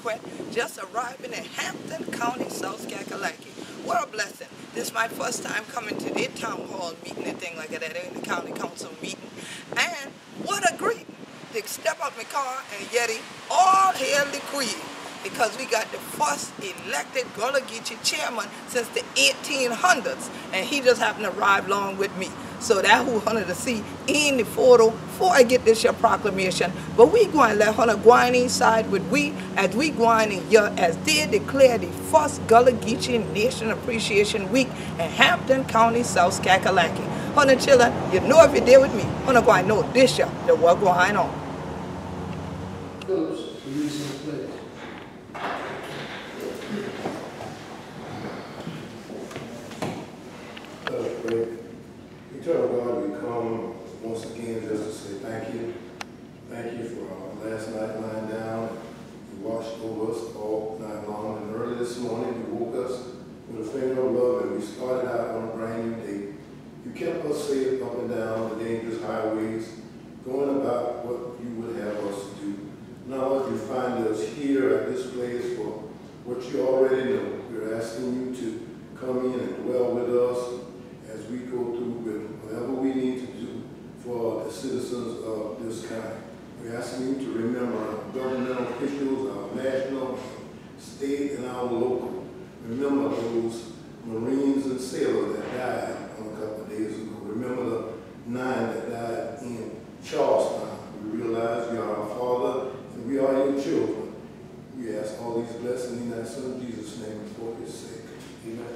banquet just arriving in Hampton County, South Carolina. What a blessing. This is my first time coming to their town hall meeting and thing like that, in the county council meeting. And what a greeting. They step out my car and Yeti, all hail the queen. Because we got the first elected Gullah Geechee chairman since the 1800s. And he just happened to arrive along with me. So that who wanted to see in the photo before I get this your proclamation. But we going to let Hunter go inside with we as we go in here as they declare the first Gullah Geechee Nation Appreciation Week in Hampton County, South Carolina. Hunter children, you know if you're there with me, Hunter going to know this year that what's going on. Eternal God, we come once again just to say thank you. Thank you for last night lying down. You watched over us all night long, and early this morning you woke us with a finger of love, and we started out on a brand new day. You kept us safe up and down the dangerous highways, going about what you would have us to do. Now, Lord, you find us here at this place for what you already know. We're asking you to come in and dwell with us as we go through with whatever we need to do for the citizens of this county. We're asking you to remember our governmental officials, our national, state, and our local. Remember those Marines and sailors that died a couple of days ago. Remember the 9 that died in Charlestown. We realize we are our Father and we are your children. We ask all these blessings in that Son Jesus' name and for his sake. Amen.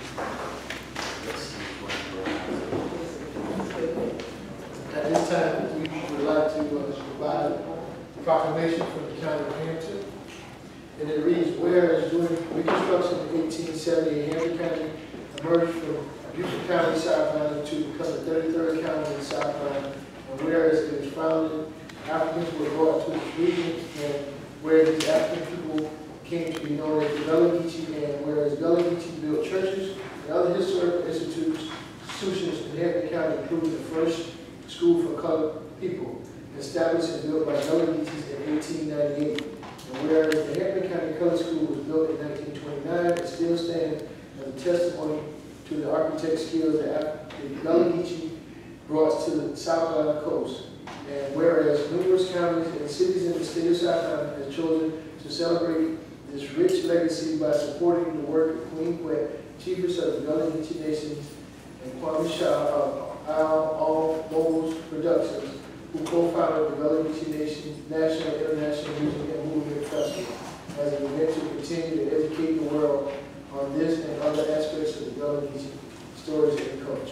At this time, we would like to provide a proclamation from the County of Hampton. And it reads, whereas during Reconstruction in 1870, Hampton County emerged from Beaufort County, South Carolina, to become the 33rd county in South Carolina. And whereas it was founded, Africans were brought to this region, and where these African people came to be known as the Gullah Geechee, and whereas Gullah Geechee built churches and other historical institutions in Hampton County, including the first school for colored people, established and built by Gullah Geechees in 1898. And whereas the Hampton County Colored School was built in 1929, it still stands as a testimony to the architect skills that the Gullah Geechee brought to the South Carolina coast. And whereas numerous counties and cities in the state of South Carolina have chosen to celebrate this rich legacy by supporting the work of Queen Quet, chiefess of the Gullah Geechee Nation, and Kwame Shaw of All Moles Productions, who co-founded the Gullah Geechee Nation National and International Music and Movement Festival, as an event to continue to educate the world on this and other aspects of the Gullah Geechee stories and culture.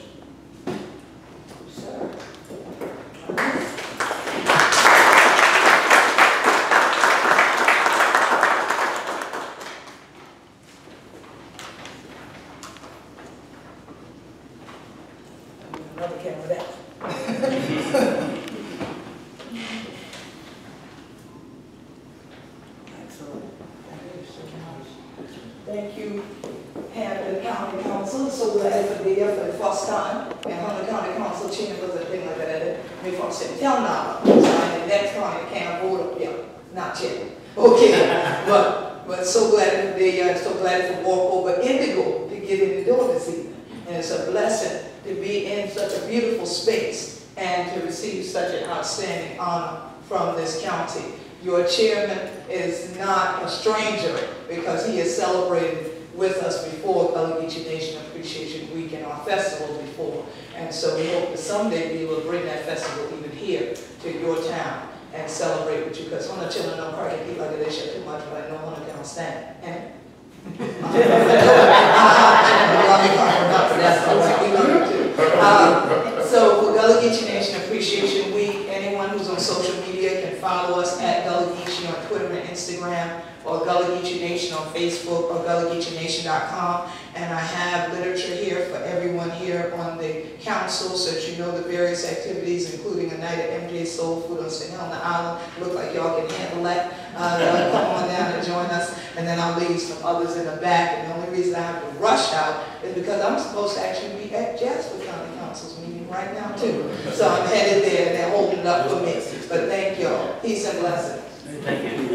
Another camera there. Excellent. Thank you, Hampton County Council. So glad to be here for the first time. And Hampton County Council chambers and things like that. Me from September now. So in the next county can't vote up here. Not yet. Okay. but so glad to be here. So glad to walk over Indigo to get in the door this evening. And it's a blessing to be in such a beautiful space and to receive such an outstanding honor from this county. Your chairman is not a stranger because he has celebrated with us before Gullah Geechee Nation Appreciation Week and our festival before. And so we hope that someday we will bring that festival even here to your town and celebrate with you, because Hunter children don't crack and keep like this shit too much, but I know Hunter can't stand it. So for Gullah Geechee Nation Appreciation Week, anyone who's on social media can follow us at Gullah Geechee on Twitter and Instagram, or Gullah Geechee Nation on Facebook, or GullahGeecheeNation.com. And I have literature here for everyone here on the council so that you know the various activities, including a night at MJ Soul Food on St. Helena Island. Look like y'all can handle that. Come on down and join us. And then I'll leave some others in the back. And the only reason I have to rush out is because I'm supposed to actually be at Jasper County Council's meeting right now too. So I'm headed there and they're holding it up for me. But thank y'all. Peace and blessings. Thank you.